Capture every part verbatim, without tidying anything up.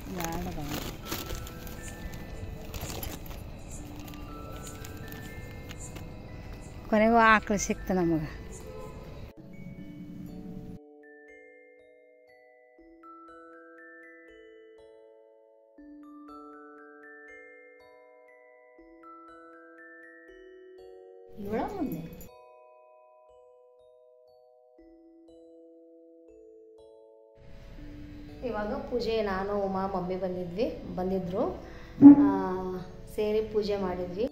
ಕೊನೆಗೂ ಆಕಳು ಸಿಕ್ತು ನಮಗೆ. ಇವಳ ಮುಂದೆ ಇವಾಗ ಪೂಜೆ ನಾನು ಉಮಾ ಮಮ್ಮಿ ಬಂದಿದ್ವಿ ಬಂದಿದ್ರು ಸೇರಿ ಪೂಜೆ ಮಾಡಿದ್ವಿ.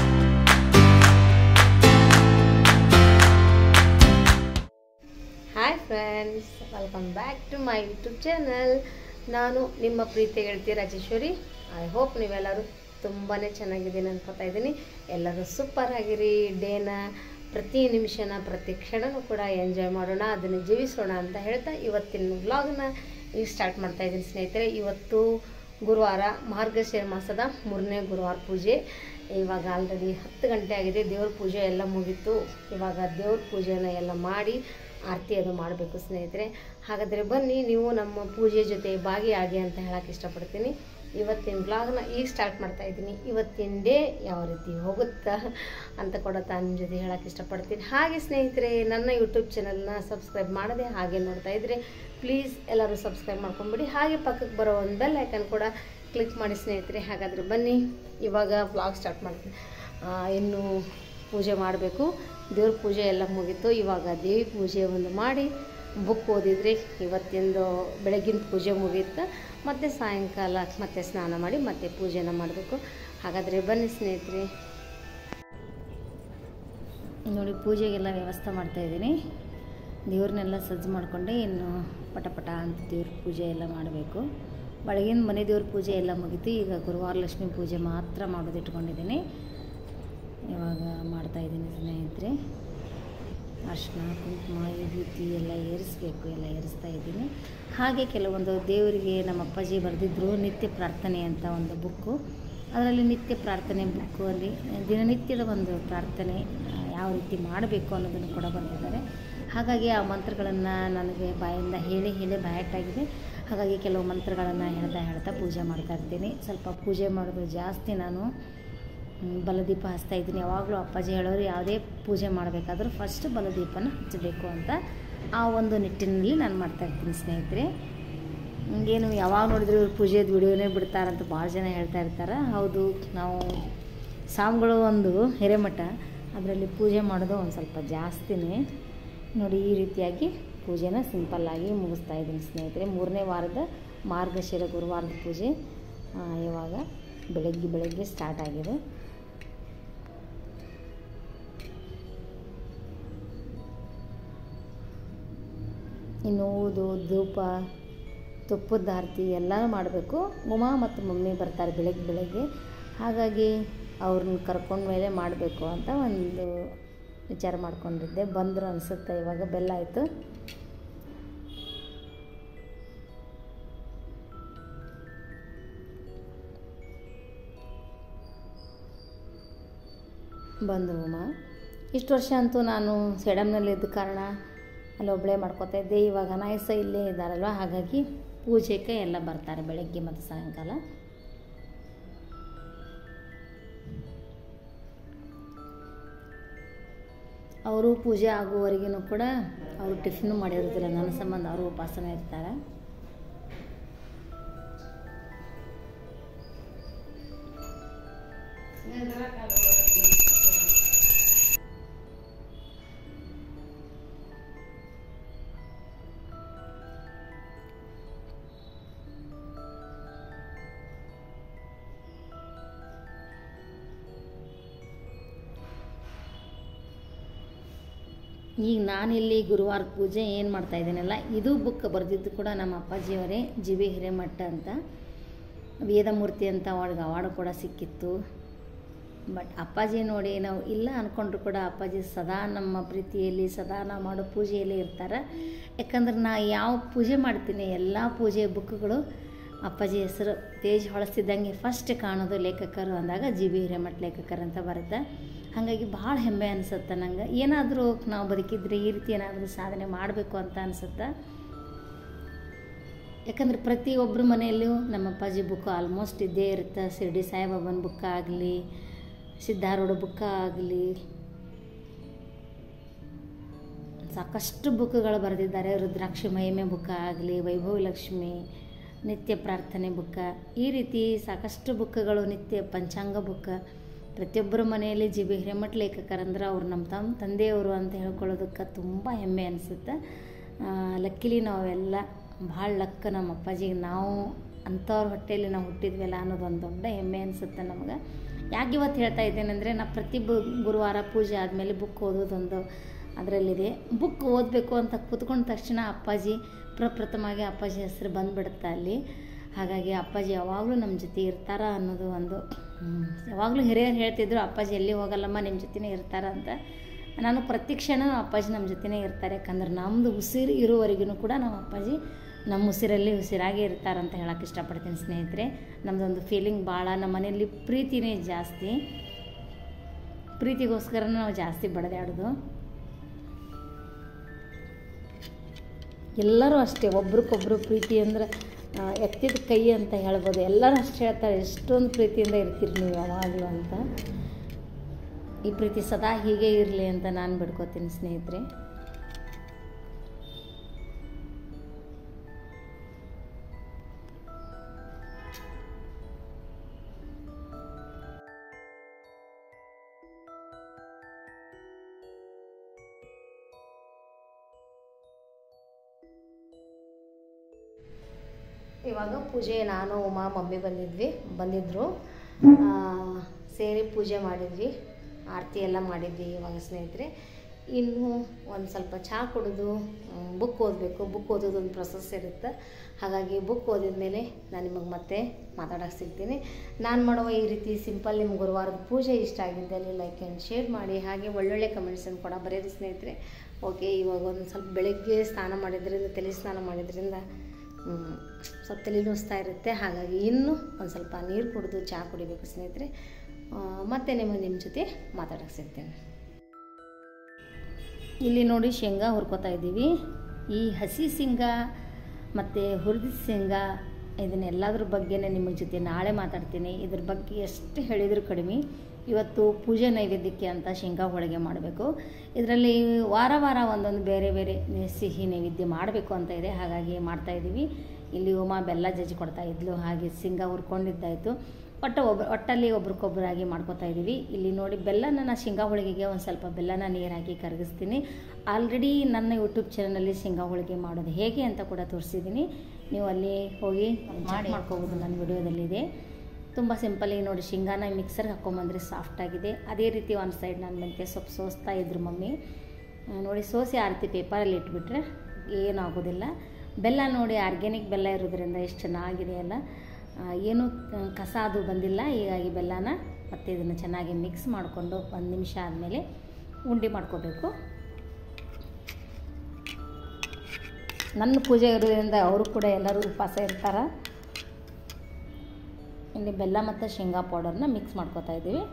Hi friends, welcome back to my YouTube channel. ನಾನು ನಿಮ್ಮ ಪ್ರೀತಿ ಗೆಳತಿ ರಾಜೇಶ್ವರಿ. ಐ ಹೋಪ್ ನೀವೆಲ್ಲರೂ ತುಂಬಾ ಚೆನ್ನಾಗಿದ್ದೀನಿ ಅನ್ಕೋತಾ ಇದ್ದೀನಿ. ಎಲ್ಲರೂ ಸೂಪರ್ ಆಗಿರಿ. ಡೇನ ಪ್ರತಿ ನಿಮಿಷನ ಪ್ರತಿ ಕ್ಷಣನೂ ಕೂಡ ಎಂಜಾಯ್ ಮಾಡೋಣ, ಅದನ್ನು ಜೀವಿಸೋಣ ಅಂತ ಹೇಳ್ತಾ ಇವತ್ತಿನ ವ್ಲಾಗ್ನ ಈಗ ಸ್ಟಾರ್ಟ್ ಮಾಡ್ತಾ ಇದ್ದೀನಿ ಸ್ನೇಹಿತರೆ. ಇವತ್ತು ಗುರುವಾರ, ಮಾರ್ಗಶಿರ ಮಾಸದ ಮೂರನೇ ಗುರುವಾರ ಪೂಜೆ. ಇವಾಗ ಆಲ್ರೆಡಿ ಹತ್ತು ಗಂಟೆ ಆಗಿದೆ. ದೇವ್ರ ಪೂಜೆ ಎಲ್ಲ ಮುಗೀತು. ಇವಾಗ ದೇವ್ರ ಪೂಜೆನ ಎಲ್ಲ ಮಾಡಿ ಆರತಿ ಅದು ಮಾಡಬೇಕು ಸ್ನೇಹಿತರೆ. ಹಾಗಾದರೆ ಬನ್ನಿ, ನೀವು ನಮ್ಮ ಪೂಜೆ ಜೊತೆ ಭಾಗಿಯಾಗಿ ಅಂತ ಹೇಳಕ್ಕೆ ಇಷ್ಟಪಡ್ತೀನಿ. ಇವತ್ತಿನ ಬ್ಲಾಗ್ನ ಈಗ ಸ್ಟಾರ್ಟ್ ಮಾಡ್ತಾ ಇದ್ದೀನಿ. ಇವತ್ತಿನ ಡೇ ಯಾವ ರೀತಿ ಹೋಗುತ್ತಾ ಅಂತ ಕೂಡ ನಿಮ್ಮ ಜೊತೆ ಹೇಳಕ್ಕೆ ಇಷ್ಟಪಡ್ತೀನಿ. ಹಾಗೆ ಸ್ನೇಹಿತರೆ, ನನ್ನ ಯೂಟ್ಯೂಬ್ ಚಾನಲ್ನ ಸಬ್ಸ್ಕ್ರೈಬ್ ಮಾಡದೆ ಹಾಗೆ ನೋಡ್ತಾ ಇದ್ದರೆ ಪ್ಲೀಸ್ ಎಲ್ಲರೂ ಸಬ್ಸ್ಕ್ರೈಬ್ ಮಾಡ್ಕೊಂಬಿಡಿ. ಹಾಗೆ ಪಕ್ಕಕ್ಕೆ ಬರೋ ಒಂದು ಬೆಲ್ ಐಕನ್ ಕೂಡ ಕ್ಲಿಕ್ ಮಾಡಿ ಸ್ನೇಹಿತರೆ. ಹಾಗಾದರೆ ಬನ್ನಿ, ಇವಾಗ ಬ್ಲಾಗ್ ಸ್ಟಾರ್ಟ್ ಮಾಡ್ತೀನಿ. ಇನ್ನು ಪೂಜೆ ಮಾಡಬೇಕು. ದೇವ್ರ ಪೂಜೆ ಎಲ್ಲ ಮುಗೀತು. ಇವಾಗ ದೇವಿ ಪೂಜೆ ಒಂದು ಮಾಡಿ ಬುಕ್ ಓದಿದ್ರೆ ಇವತ್ತಿಂದು ಬೆಳಗಿನ ಪೂಜೆ ಮುಗೀತು. ಮತ್ತು ಸಾಯಂಕಾಲ ಮತ್ತೆ ಸ್ನಾನ ಮಾಡಿ ಮತ್ತೆ ಪೂಜೆನ ಮಾಡಬೇಕು. ಹಾಗಾದರೆ ಬನ್ನಿ ಸ್ನೇಹಿತರೆ. ನೋಡಿ, ಪೂಜೆಗೆಲ್ಲ ವ್ಯವಸ್ಥೆ ಮಾಡ್ತಾಯಿದ್ದೀನಿ. ದೇವ್ರನ್ನೆಲ್ಲ ಸಜ್ಜು ಮಾಡಿಕೊಂಡೆ ಇನ್ನು ಪಟ ಪಟ ಅಂತ ದೇವ್ರ ಪೂಜೆ ಎಲ್ಲ ಮಾಡಬೇಕು. ಬೆಳಗಿನ ಮನೆ ದೇವ್ರ ಪೂಜೆ ಎಲ್ಲ ಮುಗೀತು. ಈಗ ಗುರುವಾರ ಲಕ್ಷ್ಮಿ ಪೂಜೆ ಮಾತ್ರ ಮಾಡೋದು ಇಟ್ಕೊಂಡಿದ್ದೀನಿ. ಇವಾಗ ಮಾಡ್ತಾಯಿದ್ದೀನಿ ಸ್ನೇಹಿತರೆ. ಅರ್ಶಿನ ಕುಂಕುಮ ವಿಭೂತಿ ಎಲ್ಲ ಏರಿಸಬೇಕು, ಎಲ್ಲ ಏರಿಸ್ತಾ ಇದ್ದೀನಿ. ಹಾಗೆ ಕೆಲವೊಂದು ದೇವರಿಗೆ ನಮ್ಮ ಅಪ್ಪಾಜಿ ಬರೆದಿದ್ರು ನಿತ್ಯ ಪ್ರಾರ್ಥನೆ ಅಂತ ಒಂದು ಬುಕ್ಕು. ಅದರಲ್ಲಿ ನಿತ್ಯ ಪ್ರಾರ್ಥನೆ ಬುಕ್ಕು ಅಲ್ಲಿ ದಿನನಿತ್ಯದ ಒಂದು ಪ್ರಾರ್ಥನೆ ಯಾವ ರೀತಿ ಮಾಡಬೇಕು ಅನ್ನೋದನ್ನು ಕೂಡ ಬರೆದಿದ್ದಾರೆ. ಹಾಗಾಗಿ ಆ ಮಂತ್ರಗಳನ್ನು ನನಗೆ ಬಾಯಿಂದ ಹೇಳಿ ಹೇಳಿ ಬಾಯಟ್ಟಾಗಿದೆ. ಹಾಗಾಗಿ ಕೆಲವು ಮಂತ್ರಗಳನ್ನು ಹೇಳ್ತಾ ಹೇಳ್ತಾ ಪೂಜೆ ಮಾಡ್ತಾ ಇರ್ತೀನಿ. ಸ್ವಲ್ಪ ಪೂಜೆ ಮಾಡೋದು ಜಾಸ್ತಿ. ನಾನು ಬಲದೀಪ ಹಚ್ತಾ ಇದ್ದೀನಿ. ಯಾವಾಗಲೂ ಅಪ್ಪಾಜಿ ಹೇಳೋರು ಯಾವುದೇ ಪೂಜೆ ಮಾಡಬೇಕಾದ್ರೂ ಫಸ್ಟ್ ಬಲದೀಪನ ಹಚ್ಚಬೇಕು ಅಂತ. ಆ ಒಂದು ನಿಟ್ಟಿನಲ್ಲಿ ನಾನು ಮಾಡ್ತಾಯಿರ್ತೀನಿ ಸ್ನೇಹಿತರೆ. ಹಂಗೇನು ಯಾವಾಗ ನೋಡಿದ್ರು ಇವ್ರು ಪೂಜೆದು ವಿಡಿಯೋನೇ ಬಿಡ್ತಾರಂತ ಭಾಳ ಜನ ಹೇಳ್ತಾ ಇರ್ತಾರೆ. ಹೌದು, ನಾವು ಸ್ವಾಮಿಗಳು ಒಂದು ಹಿರೇಮಠ, ಅದರಲ್ಲಿ ಪೂಜೆ ಮಾಡೋದು ಒಂದು ಸ್ವಲ್ಪ ಜಾಸ್ತಿನೇ. ನೋಡಿ, ಈ ರೀತಿಯಾಗಿ ಪೂಜೆನ ಸಿಂಪಲ್ಲಾಗಿ ಮುಗಿಸ್ತಾ ಇದ್ದೀನಿ ಸ್ನೇಹಿತರೆ. ಮೂರನೇ ವಾರದ ಮಾರ್ಗಶಿರ ಗುರುವಾರದ ಪೂಜೆ ಇವಾಗ ಬೆಳಗ್ಗೆ ಬೆಳಗ್ಗೆ ಸ್ಟಾರ್ಟ್ ಆಗಿದೆ. ಇನ್ನು ಊದು, ಧೂಪ, ತುಪ್ಪದ ಆರತಿ ಎಲ್ಲನೂ ಮಾಡಬೇಕು. ಉಮಾ ಮತ್ತು ಮಮ್ಮಿ ಬರ್ತಾರೆ ಬೆಳಗ್ಗೆ ಬೆಳಗ್ಗೆ. ಹಾಗಾಗಿ ಅವ್ರನ್ನ ಕರ್ಕೊಂಡ ಮೇಲೆ ಮಾಡಬೇಕು ಅಂತ ಒಂದು ವಿಚಾರ ಮಾಡ್ಕೊಂಡಿದ್ದೆ. ಬಂದರು ಅನಿಸುತ್ತೆ. ಇವಾಗ ಬೆಲ್ಲ ಆಯಿತು. ಬಂದರು ಉಮಾ. ಇಷ್ಟು ವರ್ಷ ಅಂತೂ ನಾನು ಸೇಡಮ್ನಲ್ಲಿ ಇದ್ದ ಕಾರಣ ಅಲ್ಲಿ ಒಬ್ಬಳೇ ಮಾಡ್ಕೋತಾ ಇದ್ದೆ. ಇವಾಗ ಅನಾಯಸ ಇಲ್ಲೇ ಇದ್ದಾರಲ್ವ, ಹಾಗಾಗಿ ಪೂಜೆಗೆ ಎಲ್ಲ ಬರ್ತಾರೆ ಬೆಳಗ್ಗೆ ಮತ್ತು ಸಾಯಂಕಾಲ. ಅವರು ಪೂಜೆ ಆಗುವವರೆಗೂ ಕೂಡ ಅವರು ಟಿಫಿನ್ ಮಾಡಿರೋದಿಲ್ಲ. ನನ್ನ ಸಂಬಂಧ ಅವರು ಉಪವಾಸನೆ ಇರ್ತಾರೆ. ಈಗ ನಾನಿಲ್ಲಿ ಗುರುವಾರ ಪೂಜೆ ಏನು ಮಾಡ್ತಾಯಿದ್ದೀನಲ್ಲ, ಇದು ಬುಕ್ ಬರೆದಿದ್ದು ಕೂಡ ನಮ್ಮ ಅಪ್ಪಾಜಿಯವರೇ, ಜಿ ವಿ ಹಿರೇಮಠ ಅಂತ. ವೇದಮೂರ್ತಿ ಅಂತ ಅವಳಿಗೆ ಅವಾರ್ಡ್ ಕೂಡ ಸಿಕ್ಕಿತ್ತು. ಬಟ್ ಅಪ್ಪಾಜಿ ನೋಡಿ, ನಾವು ಇಲ್ಲ ಅಂದ್ಕೊಂಡ್ರು ಕೂಡ ಅಪ್ಪಾಜಿ ಸದಾ ನಮ್ಮ ಪ್ರೀತಿಯಲ್ಲಿ, ಸದಾ ನಾವು ಮಾಡೋ ಪೂಜೆಯಲ್ಲಿ ಇರ್ತಾರೆ. ಯಾಕಂದ್ರೆ ನಾ ಯಾವ ಪೂಜೆ ಮಾಡ್ತೀನಿ ಎಲ್ಲ ಪೂಜೆ ಬುಕ್ಗಳು ಅಪ್ಪಾಜಿ ಹೆಸರು ತೇಜ್ ಹೊಳಸ್ತಿದ್ದಂಗೆ ಫಸ್ಟ್ ಕಾಣೋದು ಲೇಖಕರು ಅಂದಾಗ ಜಿ ವಿ ಹಿರೇಮಠ ಲೇಖಕರು ಅಂತ ಬರುತ್ತೆ. ಹಾಗಾಗಿ ಭಾಳ ಹೆಮ್ಮೆ ಅನಿಸುತ್ತೆ ನಂಗೆ. ಏನಾದರೂ ನಾವು ಬದುಕಿದ್ರೆ ಈ ರೀತಿ ಏನಾದರೂ ಸಾಧನೆ ಮಾಡಬೇಕು ಅಂತ ಅನಿಸುತ್ತೆ. ಯಾಕಂದರೆ ಪ್ರತಿಯೊಬ್ಬರ ಮನೆಯಲ್ಲೂ ನಮ್ಮ ಅಪ್ಪಾಜಿ ಬುಕ್ ಆಲ್ಮೋಸ್ಟ್ ಇದ್ದೇ ಇರುತ್ತೆ. ಶಿರ್ಡಿ ಸಾಯಿಬಾಬನ ಬುಕ್ಕ ಆಗಲಿ, ಸಿದ್ಧಾರೂಢ ಬುಕ್ಕ ಆಗಲಿ, ಸಾಕಷ್ಟು ಬುಕ್ಗಳು ಬರೆದಿದ್ದಾರೆ. ರುದ್ರಾಕ್ಷಿ ಮಹಿಮೆ ಬುಕ್ಕ ಆಗಲಿ, ವೈಭವ ಲಕ್ಷ್ಮಿ, ನಿತ್ಯ ಪ್ರಾರ್ಥನೆ ಬುಕ್ಕ, ಈ ರೀತಿ ಸಾಕಷ್ಟು ಬುಕ್ಗಳು, ನಿತ್ಯ ಪಂಚಾಂಗ ಬುಕ್ಕ. ಪ್ರತಿಯೊಬ್ಬರ ಮನೆಯಲ್ಲಿ ಜಿ ಬಿ ಹಿರೇಮಠ ಲೇಖಕರಂದ್ರೆ ಅವ್ರು ನಮ್ಮ ತಮ್ಮ ತಂದೆಯವರು ಅಂತ ಹೇಳ್ಕೊಳ್ಳೋದಕ್ಕೆ ತುಂಬ ಹೆಮ್ಮೆ ಅನಿಸುತ್ತೆ. ಲಕ್ಕಿಲಿ ನಾವೆಲ್ಲ ಭಾಳ ಲಕ್ಕ ನಮ್ಮ ಅಪ್ಪಾಜಿಗೆ ನಾವು ಅಂಥವ್ರ ಹೊಟ್ಟೆಯಲ್ಲಿ ನಾವು ಹುಟ್ಟಿದ್ವಲ್ಲ ಅನ್ನೋದು ಒಂದು ದೊಡ್ಡ ಹೆಮ್ಮೆ ಅನಿಸುತ್ತೆ ನಮಗೆ. ಯಾಕೆ ಇವತ್ತು ಹೇಳ್ತಾ ಇದ್ದೇನೆ ಅಂದರೆ, ನಾ ಪ್ರತಿ ಬು ಗುರುವಾರ ಪೂಜೆ ಆದಮೇಲೆ ಬುಕ್ ಓದೋದೊಂದು ಅದರಲ್ಲಿದೆ. ಬುಕ್ ಓದಬೇಕು ಅಂತ ಕೂತ್ಕೊಂಡ ತಕ್ಷಣ ಅಪ್ಪಾಜಿ ಪ್ರಪ್ರಥಮವಾಗಿ ಅಪ್ಪಾಜಿ ಹೆಸರು ಬಂದುಬಿಡುತ್ತೆ ಅಲ್ಲಿ. ಹಾಗಾಗಿ ಅಪ್ಪಾಜಿ ಯಾವಾಗಲೂ ನಮ್ಮ ಜೊತೆ ಇರ್ತಾರ ಅನ್ನೋದು ಒಂದು, ಯಾವಾಗಲೂ ಹಿರಿಯರು ಹೇಳ್ತಿದ್ರು ಅಪ್ಪಾಜಿ ಎಲ್ಲಿ ಹೋಗಲ್ಲಮ್ಮ ನಿಮ್ಮ ಜೊತೆನೇ ಇರ್ತಾರ ಅಂತ. ನಾನು ಪ್ರತಿ ಕ್ಷಣ ಅಪ್ಪಾಜಿ ನಮ್ಮ ಜೊತೆನೇ ಇರ್ತಾರೆ. ಯಾಕಂದ್ರೆ ನಮ್ಮದು ಉಸಿರು ಇರುವವರೆಗೂ ಕೂಡ ನಮ್ಮ ಅಪ್ಪಾಜಿ ನಮ್ಮ ಉಸಿರಲ್ಲಿ ಉಸಿರಾಗೇ ಇರ್ತಾರಂತ ಹೇಳೋಕ್ಕೆ ಇಷ್ಟಪಡ್ತೀನಿ ಸ್ನೇಹಿತರೆ. ನಮ್ಮದೊಂದು ಫೀಲಿಂಗ್ ಭಾಳ, ನಮ್ಮ ಮನೆಯಲ್ಲಿ ಪ್ರೀತಿನೇ ಜಾಸ್ತಿ. ಪ್ರೀತಿಗೋಸ್ಕರ ನಾವು ಜಾಸ್ತಿ ಬಡದಾಡೋದು. ಎಲ್ಲರೂ ಅಷ್ಟೇ, ಒಬ್ರಿಗೊಬ್ರು ಪ್ರೀತಿ ಅಂದ್ರೆ ಎತ್ತಿದ ಕೈ ಅಂತ ಹೇಳ್ಬೋದು. ಎಲ್ಲರೂ ಅಷ್ಟೇ ಹೇಳ್ತಾರೆ, ಎಷ್ಟೊಂದು ಪ್ರೀತಿಯಿಂದ ಇರ್ತೀರಿ ನೀವು ಯಾವಾಗಲೂ ಅಂತ. ಈ ಪ್ರೀತಿ ಸದಾ ಹೀಗೆ ಇರಲಿ ಅಂತ ನಾನು ಬಿಡ್ಕೋತೀನಿ ಸ್ನೇಹಿತರೆ. ಇವಾಗ ಪೂಜೆ ನಾನು ಉಮಾ ಮಮ್ಮಿ ಬಂದಿದ್ವಿ ಬಂದಿದ್ದರು ಸೇರಿ ಪೂಜೆ ಮಾಡಿದ್ವಿ, ಆರತಿ ಎಲ್ಲ ಮಾಡಿದ್ವಿ ಇವಾಗ ಸ್ನೇಹಿತರೆ. ಇನ್ನು ಒಂದು ಸ್ವಲ್ಪ ಚಹಾ ಕುಡಿದು ಬುಕ್ ಓದಬೇಕು. ಬುಕ್ ಓದೋದು ಒಂದು ಪ್ರೊಸೆಸ್ ಇರುತ್ತೆ. ಹಾಗಾಗಿ ಬುಕ್ ಓದಿದ ಮೇಲೆ ನಾನು ನಿಮಗೆ ಮತ್ತೆ ಮಾತಾಡೋಕ್ಕೆ ಸಿಗ್ತೀನಿ. ನಾನು ಮಾಡುವ ಈ ರೀತಿ ಸಿಂಪಲ್ ನಿಮ್ಮ ಗುರುವಾರದ ಪೂಜೆ ಇಷ್ಟ ಆಗಿದ್ದಲ್ಲಿ ಲೈಕ್ ಆ್ಯಂಡ್ ಶೇರ್ ಮಾಡಿ, ಹಾಗೆ ಒಳ್ಳೊಳ್ಳೆ ಕಮೆಂಟ್ಸನ್ನು ಕೂಡ ಬರೆಯಿರಿ ಸ್ನೇಹಿತರೆ. ಓಕೆ, ಇವಾಗ ಒಂದು ಸ್ವಲ್ಪ ಬೆಳಗ್ಗೆ ಸ್ನಾನ ಮಾಡಿದ್ರಿಂದ, ತಲೆ ಸ್ನಾನ ಮಾಡಿದ್ರಿಂದ ಸ್ವಲ್ಪ ತಲೆ ನುಸ್ತಾ ಇರುತ್ತೆ. ಹಾಗಾಗಿ ಇನ್ನೂ ಒಂದು ಸ್ವಲ್ಪ ನೀರು ಕುಡಿದು ಚಹಾ ಕುಡಿಬೇಕು ಸ್ನೇಹಿತರೆ. ಮತ್ತೆ ನಿಮ್ಮ ನಿಮ್ಮ ಜೊತೆ ಮಾತಾಡೋಕ್ಕೆ ಸಿಗ್ತೇನೆ. ಇಲ್ಲಿ ನೋಡಿ ಶೇಂಗಾ ಹುರ್ಕೋತಾ ಇದ್ದೀವಿ. ಈ ಹಸಿ ಶೇಂಗಾ ಮತ್ತು ಹುರಿದ ಶೇಂಗಾ ಇದನ್ನೆಲ್ಲದ್ರ ಬಗ್ಗೆನೇ ನಿಮ್ಮ ಜೊತೆ ನಾಳೆ ಮಾತಾಡ್ತೀನಿ. ಇದ್ರ ಬಗ್ಗೆ ಎಷ್ಟು ಹೇಳಿದರೂ ಕಡಿಮೆ. ಇವತ್ತು ಪೂಜೆ ನೈವೇದ್ಯಕ್ಕೆ ಅಂತ ಶೇಂಗಾ ಹೋಳಿಗೆ ಮಾಡಬೇಕು. ಇದರಲ್ಲಿ ವಾರ ವಾರ ಒಂದೊಂದು ಬೇರೆ ಬೇರೆ ಸಿಹಿ ನೈವೇದ್ಯ ಮಾಡಬೇಕು ಅಂತ ಇದೆ. ಹಾಗಾಗಿ ಮಾಡ್ತಾಯಿದ್ದೀವಿ. ಇಲ್ಲಿ ಉಮಾ ಬೆಲ್ಲ ಜಜ್ಜಿ ಕೊಡ್ತಾ ಇದ್ಲು, ಹಾಗೆ ಶೇಂಗಾ ಹುರ್ಕೊಂಡಿದ್ದಾಯಿತು. ಒಟ್ಟು ಒಬ್ಬ ಒಟ್ಟಲ್ಲಿ ಒಬ್ರಿಗೊಬ್ಬರಾಗಿ ಮಾಡ್ಕೊತಾ ಇದ್ದೀವಿ. ಇಲ್ಲಿ ನೋಡಿ ಬೆಲ್ಲನ ನಾನು ಶೇಂಗಾ ಹೋಳಿಗೆಗೆ ಒಂದು ಸ್ವಲ್ಪ ಬೆಲ್ಲನ ನೀರು ಹಾಕಿ ಕರಗಿಸ್ತೀನಿ. ಆಲ್ರೆಡಿ ನನ್ನ ಯೂಟ್ಯೂಬ್ ಚಾನಲಲ್ಲಿ ಶೇಂಗಾ ಹೋಳಿಗೆ ಮಾಡೋದು ಹೇಗೆ ಅಂತ ಕೂಡ ತೋರಿಸಿದ್ದೀನಿ. ನೀವು ಅಲ್ಲಿ ಹೋಗಿ ಮಾಡಿ ಮಾಡ್ಕೋಬೋದು, ನನ್ನ ವಿಡಿಯೋದಲ್ಲಿದೆ. ತುಂಬ ಸಿಂಪಲ್. ಈಗ ನೋಡಿ ಶೇಂಗಾನ ಮಿಕ್ಸರ್ಗೆ ಹಾಕ್ಕೊಂಬಂದ್ರೆ ಸಾಫ್ಟಾಗಿದೆ. ಅದೇ ರೀತಿ ಒಂದು ಸೈಡ್ ನಾನು ಮೆಂತ್ಯ ಸೊಪ್ಪು ಸೋಸ್ತಾ ಇದ್ರು ಮಮ್ಮಿ. ನೋಡಿ ಸೋಸಿ ಆ ರೀತಿ ಪೇಪರಲ್ಲಿ ಇಟ್ಬಿಟ್ರೆ ಏನಾಗೋದಿಲ್ಲ. ಬೆಲ್ಲ ನೋಡಿ ಆರ್ಗ್ಯಾನಿಕ್ ಬೆಲ್ಲ ಇರೋದ್ರಿಂದ ಎಷ್ಟು ಚೆನ್ನಾಗಿದೆ ಅಲ್ಲ, ಏನು ಕಸ ಅದು ಬಂದಿಲ್ಲ. ಹೀಗಾಗಿ ಬೆಲ್ಲನ ಮತ್ತು ಇದನ್ನು ಚೆನ್ನಾಗಿ ಮಿಕ್ಸ್ ಮಾಡಿಕೊಂಡು ಒಂದು ನಿಮಿಷ ಆದಮೇಲೆ ಉಂಡೆ ಮಾಡ್ಕೋಬೇಕು. ನನ್ನ ಪೂಜೆ ಇರೋದ್ರಿಂದ ಅವರು ಕೂಡ ಎಲ್ಲರೂ ಉಪವಾಸ ಇರ್ತಾರೆ. ಇಲ್ಲಿ ಬೆಲ್ಲ ಮತ್ತು ಶೇಂಗಾ ಪೌಡರ್ನ ಮಿಕ್ಸ್ ಮಾಡ್ಕೋತಾ ಇದ್ದೀವಿ.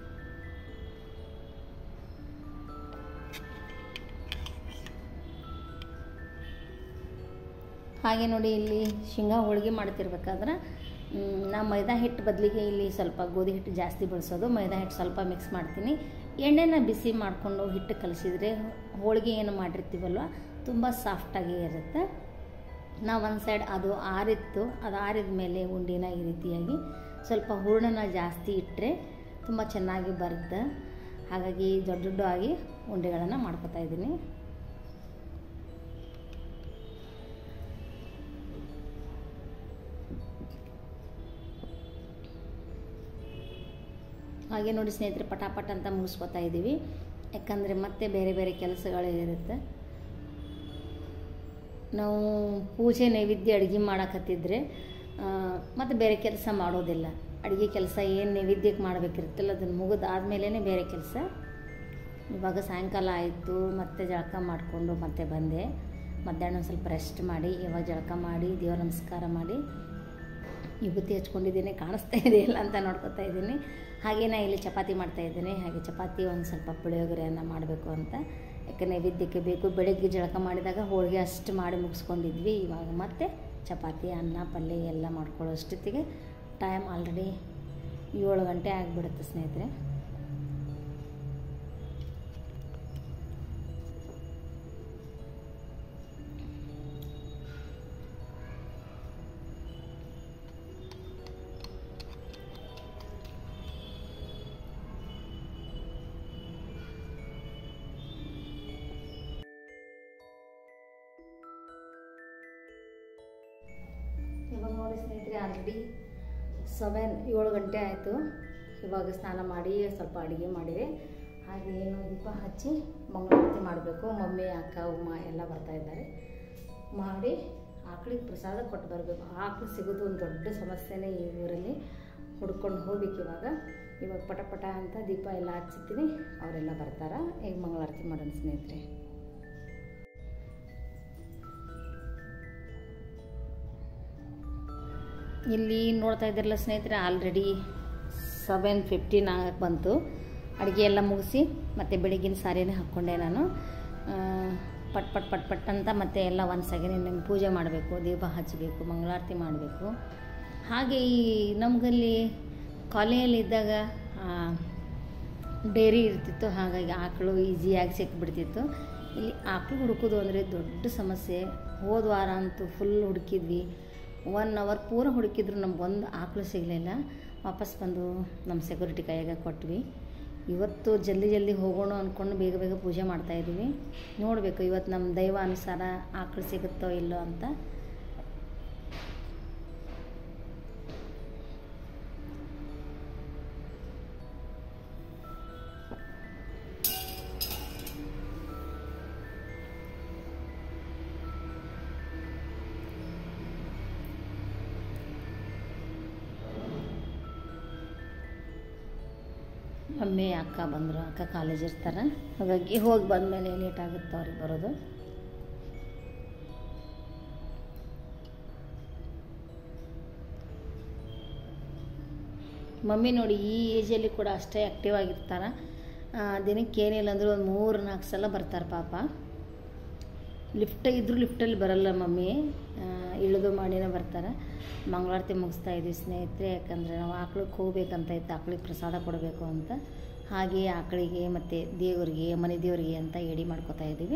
ಹಾಗೆ ನೋಡಿ ಇಲ್ಲಿ ಶೇಂಗಾ ಹೋಳಿಗೆ ಮಾಡ್ತಿರ್ಬೇಕಾದ್ರೆ ನಾ ಮೈದಾ ಹಿಟ್ಟು ಬದಲಿಗೆ ಇಲ್ಲಿ ಸ್ವಲ್ಪ ಗೋಧಿ ಹಿಟ್ಟು ಜಾಸ್ತಿ ಬಳಸೋದು. ಮೈದಾ ಹಿಟ್ಟು ಸ್ವಲ್ಪ ಮಿಕ್ಸ್ ಮಾಡ್ತೀನಿ. ಎಣ್ಣೆನ ಬಿಸಿ ಮಾಡಿಕೊಂಡು ಹಿಟ್ಟು ಕಲಿಸಿದರೆ ಹೋಳಿಗೆ ಏನು ಮಾಡಿರ್ತೀವಲ್ವ ತುಂಬ ಸಾಫ್ಟಾಗಿ ಇರುತ್ತೆ. ನಾವು ಒಂದು ಸೈಡ್ ಅದು ಆರಿತ್ತು, ಅದು ಆರಿದ ಮೇಲೆ ಉಂಡಿನ ಈ ರೀತಿಯಾಗಿ ಸ್ವಲ್ಪ ಹೂರಣನ ಜಾಸ್ತಿ ಇಟ್ಟರೆ ತುಂಬ ಚೆನ್ನಾಗಿ ಬರುತ್ತೆ. ಹಾಗಾಗಿ ದೊಡ್ಡ ದೊಡ್ಡವಾಗಿ ಉಂಡೆಗಳನ್ನು ಮಾಡ್ಕೊತಾ ಇದ್ದೀನಿ. ಹಾಗೆ ನೋಡಿ ಸ್ನೇಹಿತರೆ, ಪಟಾಪಟ್ ಅಂತ ಮುಗಿಸ್ಕೊತಾ ಇದ್ದೀವಿ. ಯಾಕಂದರೆ ಮತ್ತೆ ಬೇರೆ ಬೇರೆ ಕೆಲಸಗಳಿರುತ್ತೆ. ನಾವು ಪೂಜೆ ನೈವೇದ್ಯ ಅಡುಗೆ ಮಾಡಕತ್ತಿದ್ರೆ ಮತ್ತು ಬೇರೆ ಕೆಲಸ ಮಾಡೋದಿಲ್ಲ. ಅಡುಗೆ ಕೆಲಸ ಏನು ನೈವೇದ್ಯಕ್ಕೆ ಮಾಡಬೇಕಿರುತ್ತಲ್ಲ ಅದನ್ನು ಮುಗಿದಾದ್ಮೇಲೆ ಬೇರೆ ಕೆಲಸ. ಇವಾಗ ಸಾಯಂಕಾಲ ಆಯಿತು, ಮತ್ತೆ ಜಳಕ ಮಾಡಿಕೊಂಡು ಮತ್ತೆ ಬಂದೆ. ಮಧ್ಯಾಹ್ನ ಸ್ವಲ್ಪ ರೆಸ್ಟ್ ಮಾಡಿ ಇವಾಗ ಜಳಕ ಮಾಡಿ ದೇವ್ರ ನಮಸ್ಕಾರ ಮಾಡಿ ವಿಭೂತಿ ಹಚ್ಕೊಂಡಿದ್ದೀನಿ, ಕಾಣಿಸ್ತಾ ಇದೆಯಲ್ಲ ಅಂತ ನೋಡ್ಕೊತಾ ಇದ್ದೀನಿ. ಹಾಗೆ ನಾನು ಇಲ್ಲಿ ಚಪಾತಿ ಮಾಡ್ತಾಯಿದ್ದೀನಿ. ಹಾಗೆ ಚಪಾತಿ ಒಂದು ಸ್ವಲ್ಪ ಪುಳಿಯೋಗರೆಯನ್ನು ಮಾಡಬೇಕು ಅಂತ, ಯಾಕೆ ನೈವೇದ್ಯಕ್ಕೆ ಬೇಕು. ಬೆಳಗ್ಗೆ ಜಳಕ ಮಾಡಿದಾಗ ಹೋಳಿಗೆ ಅಷ್ಟು ಮಾಡಿ ಮುಗಿಸ್ಕೊಂಡಿದ್ವಿ. ಇವಾಗ ಮತ್ತೆ ಚಪಾತಿ ಅನ್ನ ಪಲ್ಯ ಎಲ್ಲ ಮಾಡ್ಕೊಳ್ಳೋ ಅಷ್ಟೊತ್ತಿಗೆ ಟೈಮ್ ಆಲ್ರೆಡಿ ಏಳು ಗಂಟೆ ಆಗಿಬಿಡುತ್ತೆ ಸ್ನೇಹಿತರೆ. ಇವಾಗ ನೋಡಿ ಸ್ನೇಹಿತರೆ ಆಲ್ರೆಡಿ ಸೆವೆನ್ ಏಳು ಗಂಟೆ ಆಯಿತು. ಇವಾಗ ಸ್ನಾನ ಮಾಡಿ ಸ್ವಲ್ಪ ಅಡುಗೆ ಮಾಡಿದೆ. ಹಾಗೆ ಏನು ದೀಪ ಹಚ್ಚಿ ಮಂಗಳಾರತಿ ಮಾಡಬೇಕು. ಮಮ್ಮಿ ಅಕ್ಕ ಉಮ್ಮ ಎಲ್ಲ ಬರ್ತಾಯಿದ್ದಾರೆ. ಮಾಡಿ ಆಕಳಿಗೆ ಪ್ರಸಾದ ಕೊಟ್ಟು ಬರಬೇಕು. ಆಕಳು ಸಿಗೋದು ಒಂದು ದೊಡ್ಡ ಸಮಸ್ಯೆನೇ ಈ ಊರಲ್ಲಿ. ಹುಡ್ಕೊಂಡು ಹೋಗ್ಬೇಕು. ಇವಾಗ ಇವಾಗ ಪಟ ಪಟ ಅಂತ ದೀಪ ಎಲ್ಲ ಹಚ್ಚಿರ್ತೀನಿ. ಅವರೆಲ್ಲ ಬರ್ತಾರೆ. ಈಗ ಮಂಗಳಾರತಿ ಮಾಡೋಣ ಸ್ನೇಹಿತರೆ. ಇಲ್ಲಿ ನೋಡ್ತಾ ಇದ್ದಿರಲ್ಲ ಸ್ನೇಹಿತರೆ, ಆಲ್ರೆಡಿ ಸೆವೆನ್ ಫಿಫ್ಟೀನ್ ಆಗಕ್ಕೆ ಬಂತು. ಅಡುಗೆ ಎಲ್ಲ ಮುಗಿಸಿ ಮತ್ತು ಬೆಳಗಿನ ಸಾರಿನೇ ಹಾಕ್ಕೊಂಡೆ ನಾನು. ಪಟ್ ಪಟ್ ಪಟ್ ಪಟ್ ಅಂತ ಮತ್ತೆ ಎಲ್ಲ ಒಂದು ಸಗಣಿ ನಮ್ಗೆ ಪೂಜೆ ಮಾಡಬೇಕು, ದೀಪ ಹಚ್ಚಬೇಕು, ಮಂಗಳಾರತಿ ಮಾಡಬೇಕು. ಹಾಗೆ ಈ ನಮಗಲ್ಲಿ ಕಾಲೇಜಲ್ಲಿದ್ದಾಗ ಡೈರಿ ಇರ್ತಿತ್ತು. ಹಾಗಾಗಿ ಆಕಳು ಈಸಿಯಾಗಿ ಸಿಕ್ಬಿಡ್ತಿತ್ತು. ಇಲ್ಲಿ ಆಕಳು ಹುಡುಕೋದು ಅಂದರೆ ದೊಡ್ಡ ಸಮಸ್ಯೆ. ಹೋದ ವಾರ ಅಂತೂ ಫುಲ್ ಹುಡುಕಿದ್ವಿ. ಒನ್ ಅವರ್ ಪೂರ ಹುಡುಕಿದ್ರು ನಮ್ಗೊಂದು ಆಕಳು ಸಿಗಲಿಲ್ಲ. ವಾಪಸ್ ಬಂದು ನಮ್ಮ ಸೆಕ್ಯೂರಿಟಿ ಕೈಯಾಗ ಕೊಟ್ವಿ. ಇವತ್ತು ಜಲ್ದಿ ಜಲ್ದಿ ಹೋಗೋಣ ಅಂದ್ಕೊಂಡು ಬೇಗ ಬೇಗ ಪೂಜೆ ಮಾಡ್ತಾಯಿದ್ದೀವಿ. ನೋಡಬೇಕು ಇವತ್ತು ನಮ್ಮ ದೈವ ಅನುಸಾರ ಆಕಳು ಸಿಗುತ್ತೋ ಇಲ್ಲೋ ಅಂತ. ಮಮ್ಮಿ ಅಕ್ಕ ಬಂದರು. ಅಕ್ಕ ಕಾಲೇಜ್ ಇರ್ತಾರೆ. ಹಾಗಾಗಿ ಹೋಗಿ ಬಂದಮೇಲೆ ಲೇಟ್ ಆಗುತ್ತೆ ಅವ್ರಿಗೆ ಬರೋದು. ಮಮ್ಮಿ ನೋಡಿ ಈ ಏಜಲ್ಲಿ ಕೂಡ ಅಷ್ಟೇ ಆ್ಯಕ್ಟಿವ್ ಆಗಿರ್ತಾರೆ. ದಿನಕ್ಕೆ ಏನಿಲ್ಲ ಅಂದರೂ ಒಂದು ಮೂರು ನಾಲ್ಕು ಸಲ ಬರ್ತಾರೆ ಪಾಪ. ಲಿಫ್ಟ್ ಇದ್ದರೂ ಲಿಫ್ಟಲ್ಲಿ ಬರಲ್ಲ ಮಮ್ಮಿ, ಇಳಿದು ಮಾಡಿನೇ ಬರ್ತಾರೆ. ಮಂಗಳಾರತಿ ಮುಗಿಸ್ತಾ ಇದ್ವಿ ಸ್ನೇಹಿತರೆ. ಯಾಕಂದರೆ ನಾವು ಆಕಳಿಗೆ ಹೋಗ್ಬೇಕಂತ ಇತ್ತು, ಆಕಳಿಗೆ ಪ್ರಸಾದ ಕೊಡಬೇಕು ಅಂತ. ಹಾಗೆ ಆಕಳಿಗೆ ಮತ್ತು ದೇವರಿಗೆ ಮನೆ ದೇವರಿಗೆ ಅಂತ ಎಡೆ ಮಾಡ್ಕೋತಾ ಇದ್ದೀವಿ.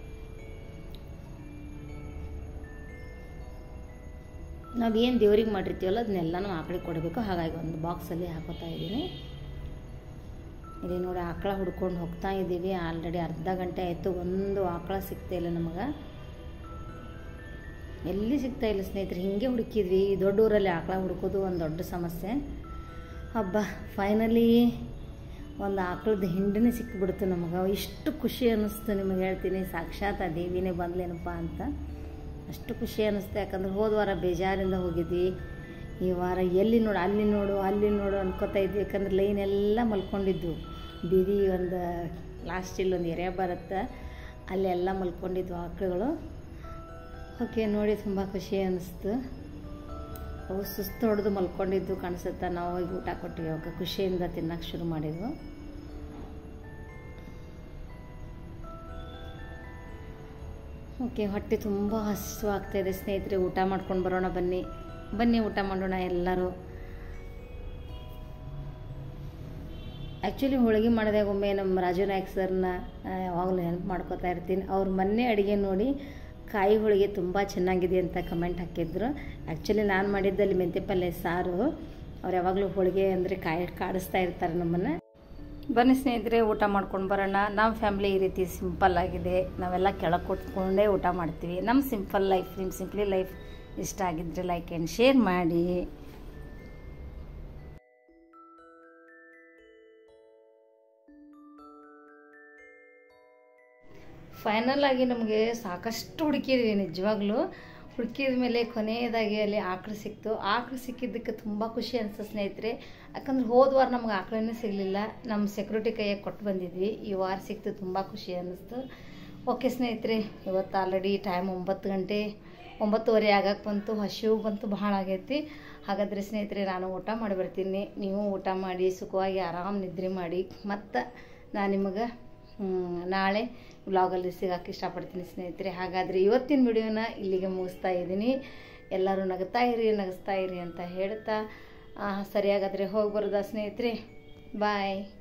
ನಾವೇನು ದೇವ್ರಿಗೆ ಮಾಡಿರ್ತೀವಲ್ಲ ಅದನ್ನೆಲ್ಲನೂ ಆಕಳಿಗೆ ಕೊಡಬೇಕು. ಹಾಗಾಗಿ ಒಂದು ಬಾಕ್ಸಲ್ಲಿ ಹಾಕೋತಾ ಇದ್ದೀನಿ. ಇಲ್ಲಿ ನೋಡಿ ಆಕಳ ಹುಡ್ಕೊಂಡು ಹೋಗ್ತಾ ಇದ್ದೀವಿ. ಆಲ್ರೆಡಿ ಅರ್ಧ ಗಂಟೆ ಆಯಿತು. ಒಂದು ಆಕಳ ಸಿಗ್ತಾಯಿಲ್ಲ ನಮಗೆ, ಎಲ್ಲಿ ಸಿಗ್ತಾಯಿಲ್ಲ ಸ್ನೇಹಿತರೆ. ಹೀಗೆ ಹುಡುಕಿದ್ವಿ. ದೊಡ್ಡ ಊರಲ್ಲಿ ಆಕಳ ಹುಡುಕೋದು ಒಂದು ದೊಡ್ಡ ಸಮಸ್ಯೆ. ಹಬ್ಬ ಫೈನಲಿ ಒಂದು ಆಕಳದ ಹಿಂಡನೇ ಸಿಕ್ಕಿಬಿಡ್ತು ನಮಗೆ. ಇಷ್ಟು ಖುಷಿ ಅನ್ನಿಸ್ತು ನಿಮಗೆ ಹೇಳ್ತೀನಿ. ಸಾಕ್ಷಾತ್ ಆ ದೇವಿನೇ ಬಂದ್ಲೇನಪ್ಪ ಅಂತ ಅಷ್ಟು ಖುಷಿ ಅನ್ನಿಸ್ತು. ಯಾಕಂದ್ರೆ ಹೋದ ವಾರ ಬೇಜಾರಿಂದ ಹೋಗಿದ್ವಿ. ಈ ವಾರ ಎಲ್ಲಿ ನೋಡು ಅಲ್ಲಿ ನೋಡು ಅಲ್ಲಿ ನೋಡು ಅನ್ಕೋತಾ ಇದ್ವಿ. ಯಾಕಂದ್ರೆ ಲೈನ್ ಎಲ್ಲ ಮಲ್ಕೊಂಡಿದ್ವು. ಬೀದಿ ಒಂದು ಲಾಸ್ಟಲ್ಲಿ ಒಂದು ಎರೆ ಬರುತ್ತೆ, ಅಲ್ಲೆಲ್ಲ ಮಲ್ಕೊಂಡಿದ್ವು ಆಕಳುಗಳು. ಓಕೆ ನೋಡಿ ತುಂಬ ಖುಷಿ ಅನ್ನಿಸ್ತು. ಅವು ಸುಸ್ತು ಹೊಡೆದು ಮಲ್ಕೊಂಡಿದ್ದು ಕಾಣಿಸುತ್ತೆ. ನಾವು ಹೋಗಿ ಊಟ ಕೊಟ್ಟಿವಿ. ಅವಕ್ಕೆ ಖುಷಿಯಿಂದ ತಿನ್ನೋಕೆ ಶುರು ಮಾಡಿದ್ವು. ಓಕೆ ಹೊಟ್ಟೆ ತುಂಬ ಹಸಿವಾಗ್ತಾಯಿದೆ ಸ್ನೇಹಿತರೆ. ಊಟ ಮಾಡ್ಕೊಂಡು ಬರೋಣ ಬನ್ನಿ ಬನ್ನಿ ಊಟ ಮಾಡೋಣ ಎಲ್ಲರೂ. ಆ್ಯಕ್ಚುಲಿ ಹೋಳಿಗೆ ಮಾಡಿದಾಗ ಒಮ್ಮೆ ನಮ್ಮ ರಾಜು ನಾಯ್ಕ ಸರ್ನ ಯಾವಾಗಲೂ ಹೆಲ್ಪ್ ಮಾಡ್ಕೋತಾ ಇರ್ತೀನಿ. ಅವ್ರ ಮೊನ್ನೆ ಅಡುಗೆ ನೋಡಿ ಕಾಯಿ ಹೋಳಿಗೆ ತುಂಬ ಚೆನ್ನಾಗಿದೆ ಅಂತ ಕಮೆಂಟ್ ಹಾಕಿದ್ರು. ಆ್ಯಕ್ಚುಲಿ ನಾನು ಮಾಡಿದ್ದಲ್ಲಿ ಮೆಂತ್ಯ ಪಲ್ಯ ಸಾರು. ಅವ್ರು ಯಾವಾಗಲೂ ಹೋಳಿಗೆ ಅಂದರೆ ಕಾಯಿ ಕಾಡಿಸ್ತಾ ಇರ್ತಾರೆ ನಮ್ಮನ್ನು. ಬನ್ನಿ ಸ್ನೇಹಿತರೆ ಊಟ ಮಾಡ್ಕೊಂಡು ಬರೋಣ. ನಮ್ಮ ಫ್ಯಾಮ್ಲಿ ಈ ರೀತಿ ಸಿಂಪಲ್ ಆಗಿದೆ. ನಾವೆಲ್ಲ ಕೆಳಗೆ ಕೂತ್ಕೊಂಡೇ ಊಟ ಮಾಡ್ತೀವಿ. ನಮ್ಮ ಸಿಂಪಲ್ ಲೈಫ್, ನಿಮ್ಮ ಸಿಂಪ್ಲಿ ಲೈಫ್ ಇಷ್ಟ ಆಗಿದ್ದರೆ ಲೈಕ್ ಆ್ಯಂಡ್ ಶೇರ್ ಮಾಡಿ. ಫೈನಲ್ ಆಗಿ ನಮಗೆ ಸಾಕಷ್ಟು ಹುಡುಕಿದ್ವಿ. ನಿಜವಾಗ್ಲೂ ಹುಡುಕಿದ ಮೇಲೆ ಕೊನೆಯದಾಗಿ ಅಲ್ಲಿ ಆಕಳು ಸಿಕ್ತು. ಆಕಳು ಸಿಕ್ಕಿದ್ದಕ್ಕೆ ತುಂಬ ಖುಷಿ ಅನಿಸ್ತು ಸ್ನೇಹಿತರೆ. ಯಾಕಂದ್ರೆ ಹೋದ ವಾರ ನಮ್ಗೆ ಆಕಳನ್ನೇ ಸಿಗಲಿಲ್ಲ. ನಮ್ಮ ಸೆಕ್ಯೂರಿಟಿ ಕೈಯಾಗೆ ಕೊಟ್ಟು ಬಂದಿದ್ವಿ. ಈ ವಾರ ಸಿಕ್ತು, ತುಂಬ ಖುಷಿ ಅನ್ನಿಸ್ತು. ಓಕೆ ಸ್ನೇಹಿತರೆ, ಇವತ್ತು ಆಲ್ರೆಡಿ ಟೈಮ್ ಒಂಬತ್ತು ಗಂಟೆ ಒಂಬತ್ತುವರೆ ಆಗಕ್ಕೆ ಬಂತು. ಹಸಿವು ಬಂತು, ಭಾಳ ಆಗೈತಿ. ಹಾಗಾದರೆ ಸ್ನೇಹಿತರೆ ನಾನು ಊಟ ಮಾಡಿ ಬರ್ತೀನಿ. ನೀವು ಊಟ ಮಾಡಿ ಸುಖವಾಗಿ ಆರಾಮ್ ನಿದ್ರೆ ಮಾಡಿ. ಮತ್ತು ನಾನು ನಿಮಗೆ ನಾಳೆ ವ್ಲಾಗಲ್ಲಿ ಸಿಗೋಕ್ಕೆ ಇಷ್ಟಪಡ್ತೀನಿ ಸ್ನೇಹಿತರೆ. ಹಾಗಾದರೆ ಇವತ್ತಿನ ವಿಡಿಯೋನ ಇಲ್ಲಿಗೆ ಮುಗಿಸ್ತಾ ಇದ್ದೀನಿ. ಎಲ್ಲರೂ ನಗ್ತಾ ಇರಿ ನಗಿಸ್ತಾ ಇರಿ ಅಂತ ಹೇಳ್ತಾ ಸರಿಯಾಗಾದರೆ ಹೋಗಿ ಬರೋದಾ ಸ್ನೇಹಿತರೆ. ಬಾಯ್.